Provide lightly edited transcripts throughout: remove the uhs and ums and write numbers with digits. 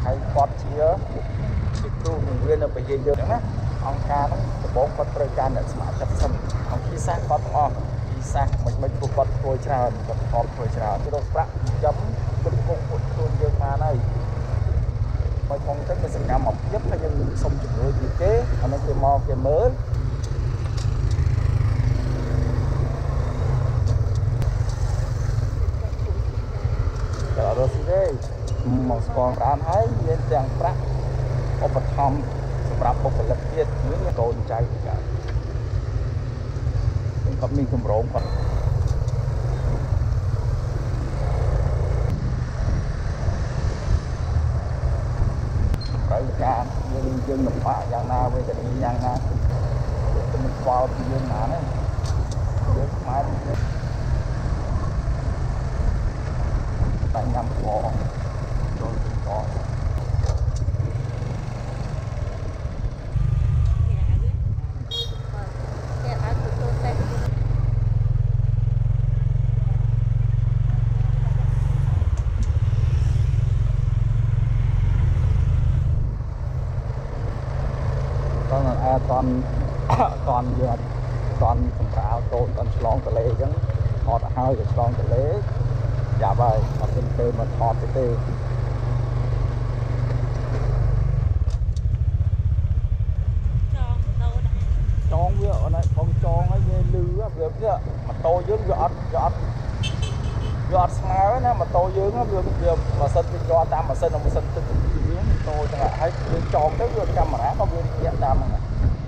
ហើយគាត់ជាគ្រូបង្រៀននៅវិទ្យាល័យយើងណាអង្គការហ្នឹងដំបូងគាត់ត្រូវការអ្នកស្ម័គ្រចិត្តសិនអង្គភាសាគាត់ទាំងអស់ភាសាមិនពួកគាត់ធ្វើច្រើនគាត់ខំធ្វើច្រើនគឺរកប្រាក់ចំគ្រប់ខ្លួនយើងបានហើយបើផងទៅមានសកម្មភាពហើយយើងសុំជំនួយពីគេអានោះគេមកគេមើលតែអត់ទេមកស្គាល់ប្រានហើយមានទាំងប្រាក់ឧបត្ថម្ភសម្រាប់បុគ្គលិកទៀតមានកូនចៅពីកើតគាត់មានគម្រោងគាត់ត្រូវការយើងលំបាកយ៉ាងណាវេទនាយ៉ាងណាទៅមិនខ្វល់ពីយើងណាទេយើងខ្មែរតែញ៉ាំខចូលទៅកตอนយើងตอนសម្រាលតូនតอนឆ្លងទលេអញ្ចឹងថតឲ្យហើយឆ្លងទលេយ៉ាប់ហើយអត់ទៅមកថតទេចងវាអត់ណាផងចងហើយវាលឺវាម៉ូតូយើងវាអត់ស្មើណាម៉ូតូយើងវាម៉ាស៊ីនវាយកតាមម៉ាស៊ីនទឹកវាម៉ូតូចឹងហើយយើងចងទៅវាកាមេរ៉ាក៏វានិយាយតាមហ្នឹង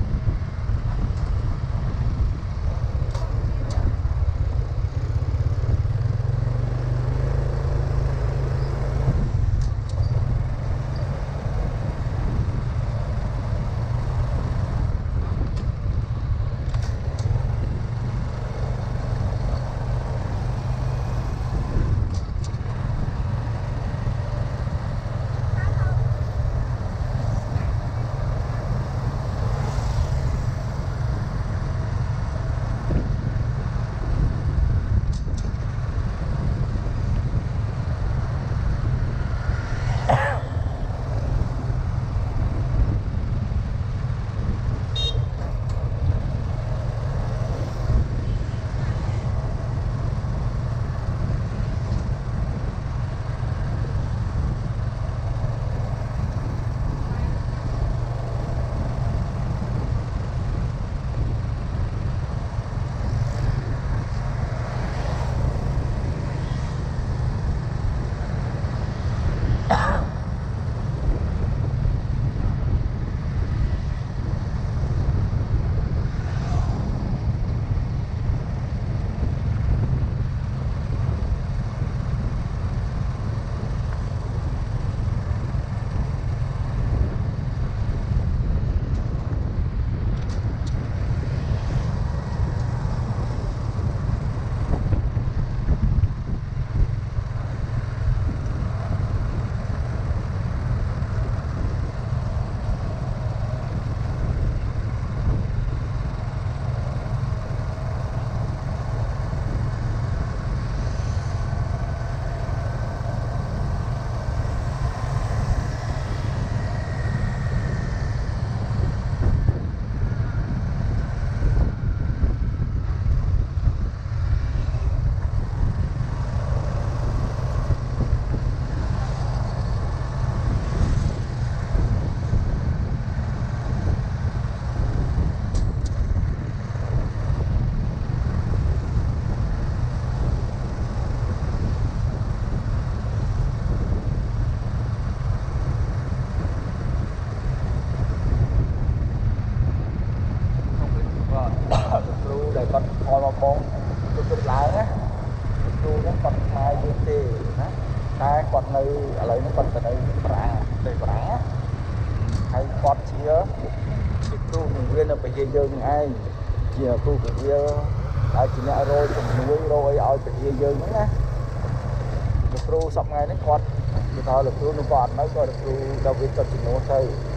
យើងឯងជាគ្រូវិទ្យាហើយជាអ្នករយជំនួយរយឲ្យវិទ្យាយើងហ្នឹងណាលោកគ្រូសប្តាហ៍នេះគាត់គេថាលោកគ្រូនោះគាត់អត់នៅក៏លោកគ្រូដល់វាគាត់ជំនួសទៅ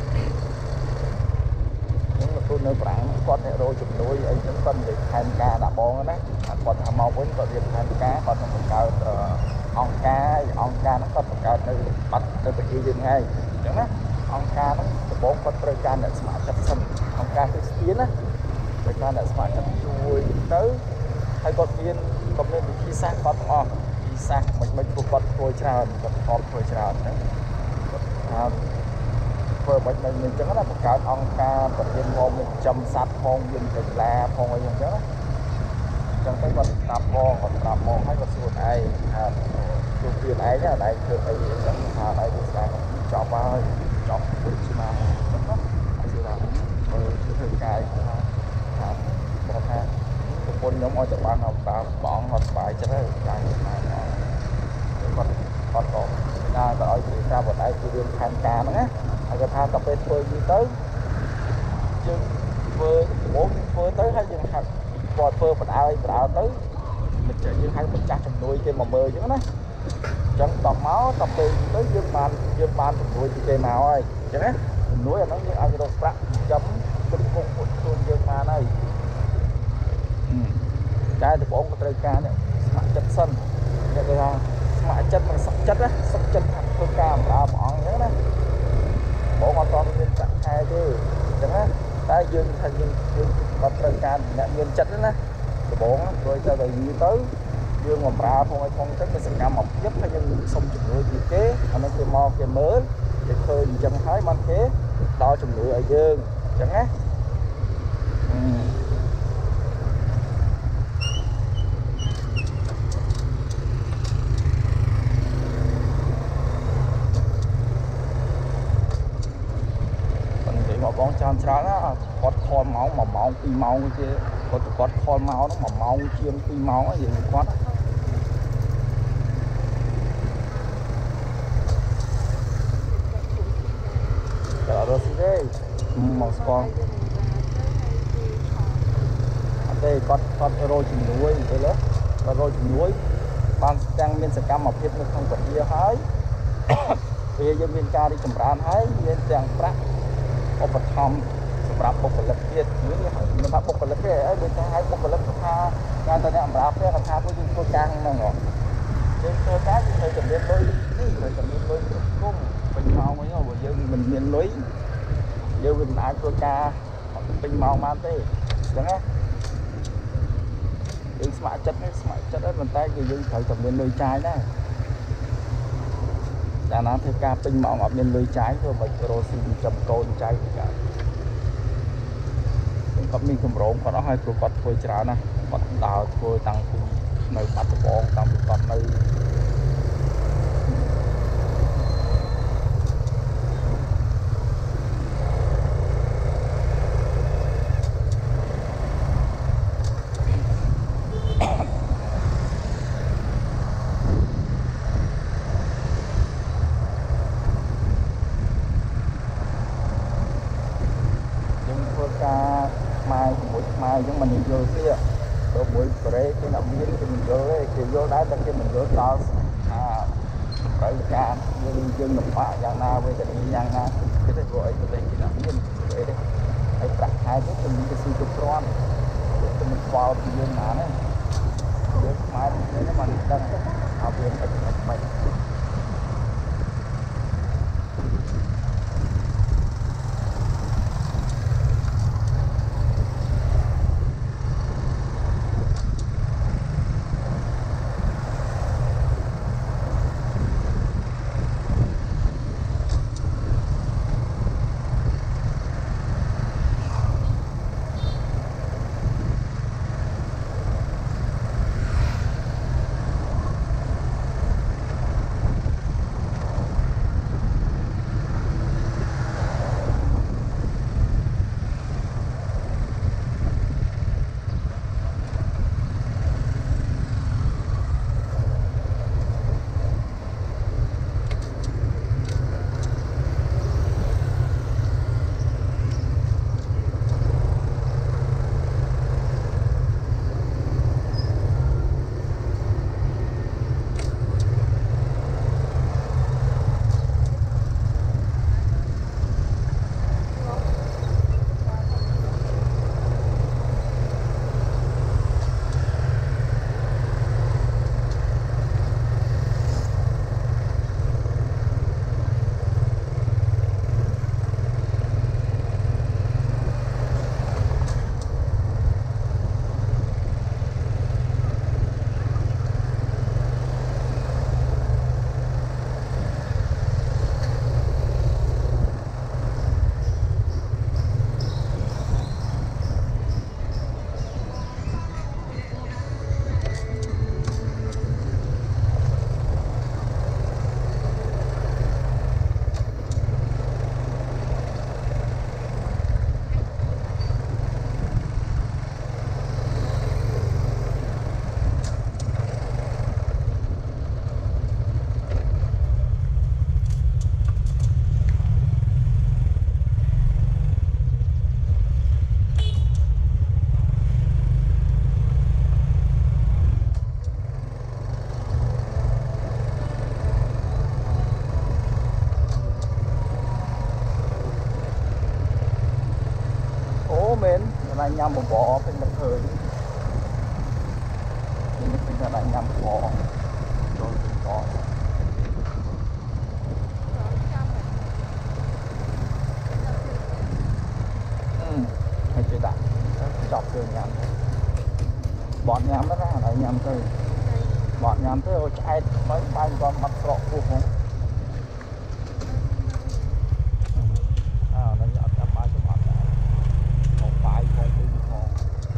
ហ្នឹងលោកគ្រូនៅប្រាំងគាត់អ្នករយជំនួយអីហ្នឹងគាត់និយាយផែនការដាក់បងណាគាត់ថាមកវិញគាត់រៀបផែនការគាត់នឹងបង្កើតអង្គការnóគាត់បង្កើតនៅបាត់ទៅប្រទេសយើងហើយអញ្ចឹងណាអង្គការហ្នឹងដំបូងគាត់ត្រូវការអ្នកស្ម័គ្រចិត្តសិនអង្គការគ្រីស្ទានណាត្រូវការអ្នកស្ម័គ្រចិត្តជួយទៅហើយគាត់មានវិធីសាស្ត្រគាត់ទាំងអស់វិធីសាស្ត្រមិនពួកគាត់ធ្វើច្រើនគាត់ខំធ្វើច្រើនហ្នឹងគាត់ថាធ្វើមិនអញ្ចឹងណាបង្កើតអង្គការប្រធានមកមានចំសัตว์ផងមានកីឡាផងអីអញ្ចឹងណាចឹងទៅគាត់ប្រាប់មកឲ្យគាត់សួរឯងថាជួបពីឯងណាឯងធ្វើអីចឹងថាឯងវាស្ដាប់ចប់ហើយចប់ពុទ្ធស្មាចឹងណាហើយគឺថាធ្វើកាយថាគាត់ថាប្រពន្ធខ្ញុំឲ្យទៅបានឲ្យតាមបងអត់ស្បាយចិត្តហើយចាញ់មកគាត់ក៏ណាទៅឲ្យគេតាមបណ្ដៃគឺរឿងផែនការហ្នឹងណាហើយគាត់ថាទៅពេលធ្វើយូរទៅយើងធ្វើទៅហើយយើងហាត់គាត់ធ្វើបដៅទៅមិនចេះយើងឲ្យម្ចាស់ជំនួយគេមកមើលអញ្ចឹងណាអញ្ចឹងតពេលទៅយើងបានជំនួយពីគេមកហើយអញ្ចឹងណាជំនួយអាហ្នឹងយើងឲ្យរកប្រាក់ចំគិតគង់ខ្លួនយើងបានហើយតែដំបូងក៏ត្រូវការនេះស្ម័គ្រចិត្តសិនគេថាស្ម័គ្រចិត្តមិនសុខចិត្តណាសុខចិត្តធ្វើការបម្រើព្រះអង្គអញ្ចឹងណាបងអត់តមានប្រាក់ខែទេអញ្ចឹងណាតែយើងថាយើងក៏ត្រូវការអ្នកមានចិត្តណាដំបូងព្រោះទៅយូរទៅយើងបម្រើផងឲ្យផងទៅសកម្មភាពហើយយើងសុំជំនួយពីគេអានោះគេមកគេមើលគេឃើញអញ្ចឹងហើយបានគេដល់ជំនួយឲ្យយើងអញ្ចឹងណាបងចាំច្រើនណាគាត់ខលម៉ោង1ម៉ោង2ម៉ោងទេគាត់ខលមកនោះ1ម៉ោងជាង2ម៉ោងហើយយើងគាត់តែរស់ទេមកស្គាល់អត់ទេគាត់រកជំនួយទៅលើគាត់រកជំនួយបានទាំងមានសកម្មភាពនៅក្នុងប្រទេសហើយពេលយើងមានការរីកចម្រើនហើយមានទាំងប្រាក់ឧបត្ថម្ភសម្រាប់បុគ្គលិកទៀតយើងមិនថាបុគ្គលិកទេហើយដូចថាឲ្យបុគ្គលិកថាការទៅអ្នកបម្រើផ្ទះគាត់ថាពួកយើងធ្វើការហ្នឹងយើងធ្វើការយើងត្រូវតែមានលុយនេះត្រូវតែមានលុយគ្រប់គ្រងពេញម៉ោងវិញបើយើងមិនមានលុយយើងមិនអាចធ្វើការពេញម៉ោងបានទេអញ្ចឹងណាយើងស្ម័គ្រចិត្តហើយប៉ុន្តែគឺយើងត្រូវតែមានលុយចាយដែរតែណាធ្វើការពេញម៉ោងអត់មានលុយចាយធ្វើមិនរស់ស៊ីចំកូនចៅទៅកើតគាត់មានកម្រងគាត់អស់ហើយព្រោះគាត់ធ្វើច្រើនណាស់គាត់ដើរធ្វើតាំងពីនៅបាត់ដំបងតាំងពីគាត់នៅអញ្ចឹងមិនយល់ទេទៅមួយប្រេគេអ្នកមានគេមិនយល់ទេគេយល់ដែរតែគេមិនយល់ដល់ថាត្រូវការយើងលំបាកយ៉ាងណាវេទនាយ៉ាងណាគេទៅព្រោះអីទៅគេអ្នកមានអីទេហើយប្រាក់ខែទៅគេមានទៅស៊ីគ្រប់គ្រាន់ទៅមិនខ្វល់ពីយើងណាទេយើងស្មាននេះមិនដឹងអត់វាមិន nhâm một bộ bên mặt thời mình ra lại nhâm bộ rồi có hay chưa đặt chọc từ nhâm bọn nhâm đó là nhâm từ bọn nhâm tới ôi ai mấy bay con mặt sọ của không nó dọn chăm ai cho mặt không phải không đi không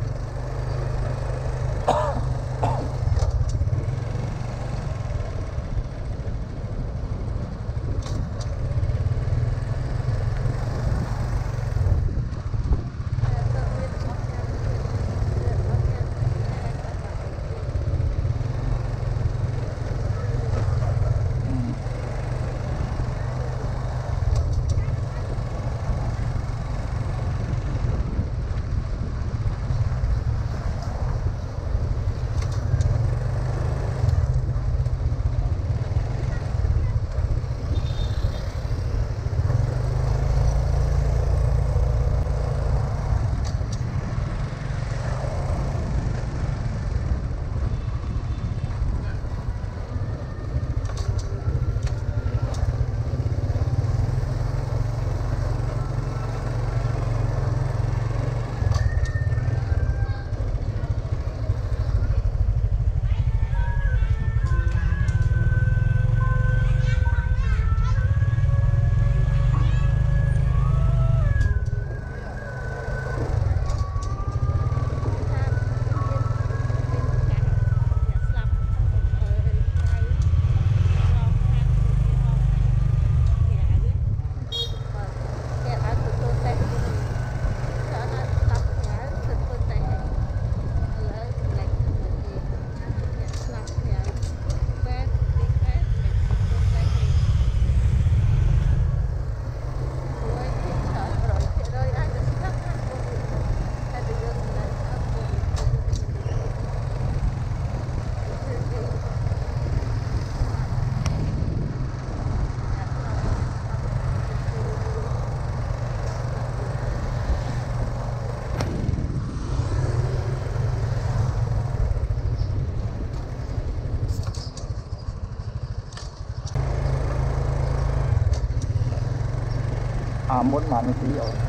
muốn mà nó tí rồi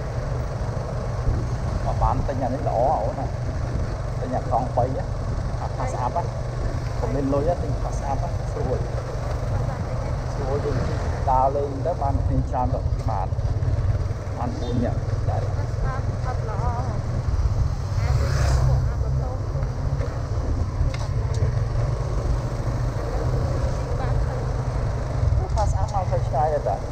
bán tay nhà nó lỗ ổ này tay nhà con bay á pass up ผมមានលុយទិញ pass up ស្រួលយើងដើរលេងទៅបានគ្នាច្រើនទៅបាន4នាក់ដែរ pass up មកទៅឆ្ងាយដែរចា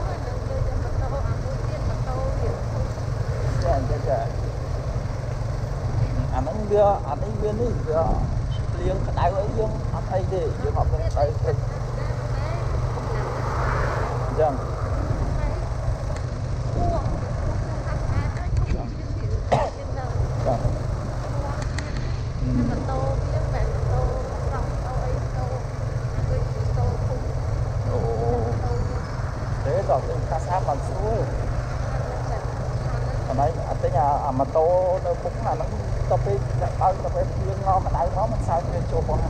អាហ្នឹងវានេះវាលៀងក្តៅអីយើងអត់អីទេយើងអត់មានទៅព្រឹកអញ្ចឹងដល់ទិញ pass up បានស្រួលអត់ទិញអាម៉ូតូនៅពុកណាហ្នឹងទៅពេលបើទៅពេលព្រៀងមកក្តៅមកមិនសើចវាជួបផង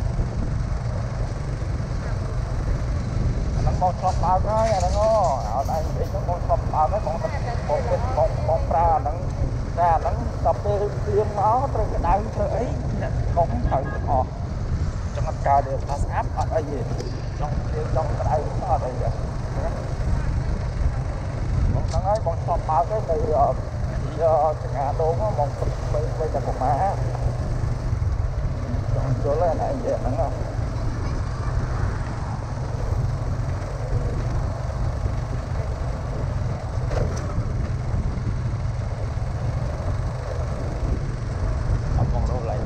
អាហ្នឹងមកឆ្លប់បើកហើយអាហ្នឹងអត់ឯងវិញហ្នឹងមកឆ្លប់បើកហើយបងប្រើអាហ្នឹងតែអាហ្នឹងទៅពេលព្រៀងមកត្រូវក្តៅធ្វើអីអ្នកកុំត្រូវទាំងអស់ចង់អត់កើតទេ pass up អត់អីទេចង់ព្រៀងចង់ក្តៅអត់អីទេបងហ្នឹងហើយបងឆ្លប់បើកទៅចង្អាដូងបងមិនតែប្រមាចង់ចូលហើយណាអីហ្នឹងអត់បងរកឡើយ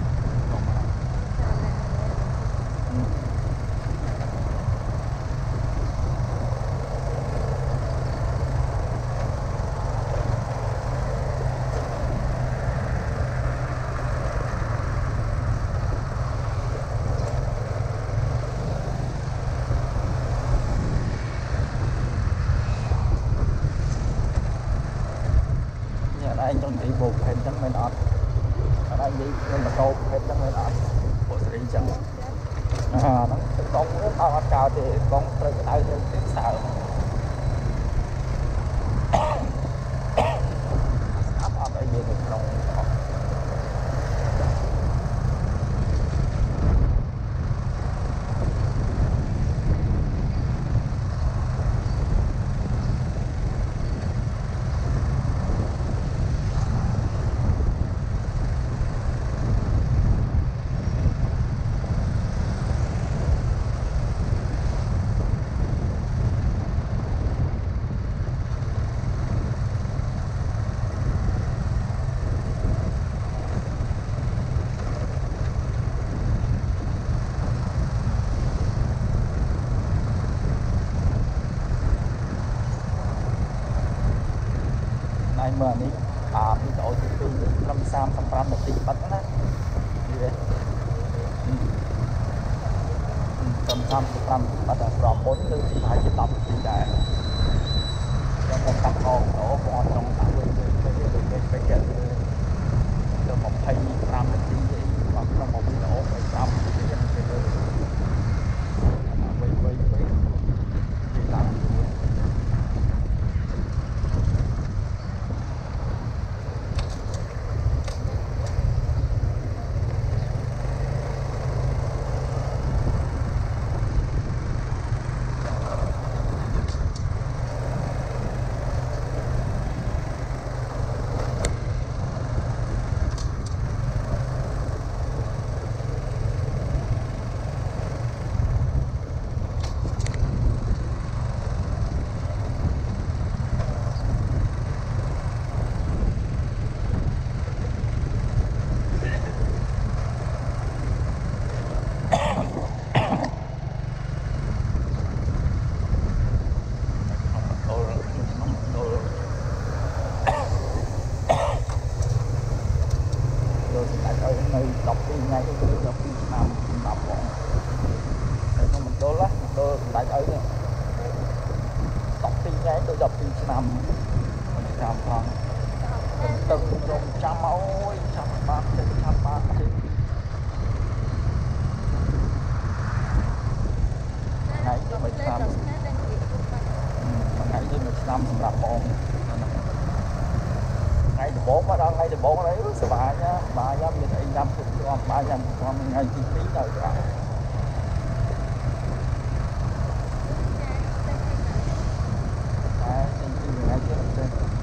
anh trong cái bộ phim chẳng mấy nọ anh đi lên mà tô phim chẳng mấy nọ bộ series chẳng nó con rất bao cao thì con tới cái tay thêm tiếp sợ áp ở đây về được trong mà đi bị độ từ 35 một tí bắt nó đi 35 bắt đầu rộng 4 từ thì phải chỉ tập thì đã trong một tập con đổ con trong tạo cái được một thay 5 tí hoặc là một cái đổ 5 ថ្ងៃ ngày thì bốn mà đó ngày thì bốn đấy sẽ bà nhá mình anh năm chục con ba nhầm con ngày thì tí rồi các bạn ngày trước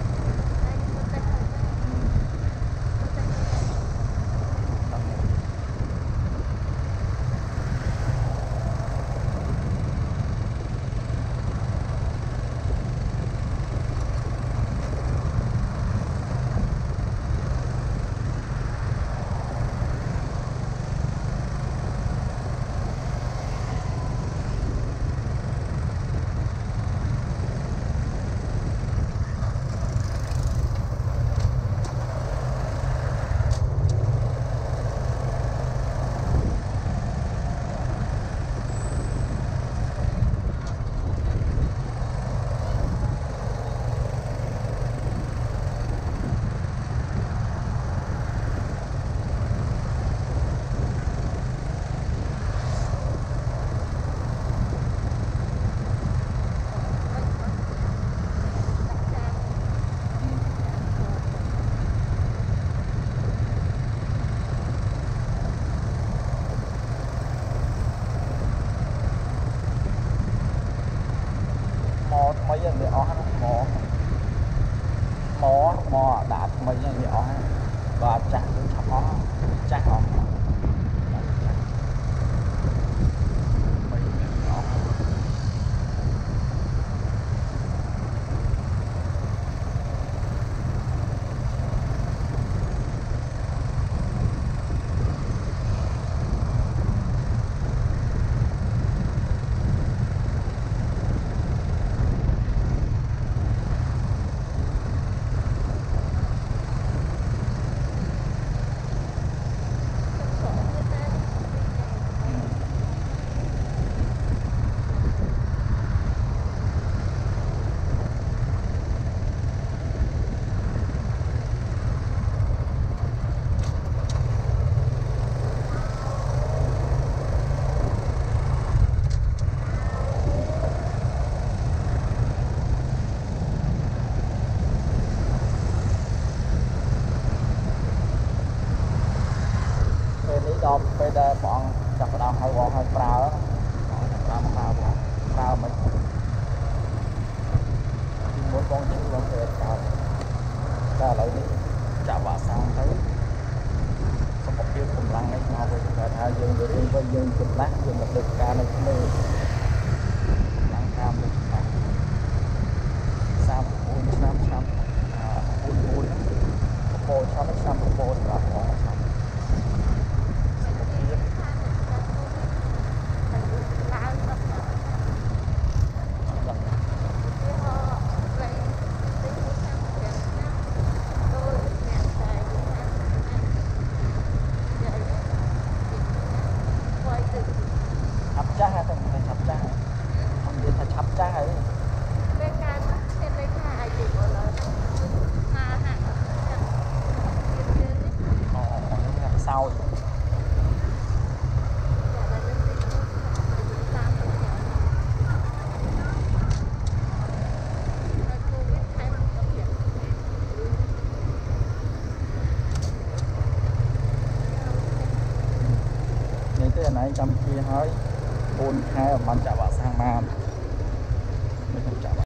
mấy giờ để ó mò đã mấy giờ để ó và chặt cũng chặt ó mấy giờ để ó đọc bây giờ bọn chặt đầu hơi bọn hơi prao prao mình muốn con chữ con sẽ cao lại đi chạm vào sang thấy không có kia cùng lăng ấy mà với chúng ta dương với dương chụp lát dương một được ca này cũng mê lăng cam được sao buồn năm buồn bộ cho nó xong bộ là có chắc hay thành chập chắc không biết thành chập chắc ấy bên cạnh trên đây hai chỉ có là hà hạng sau những cái này trong kia hơi 4 khái ở bàn chả vào sang nam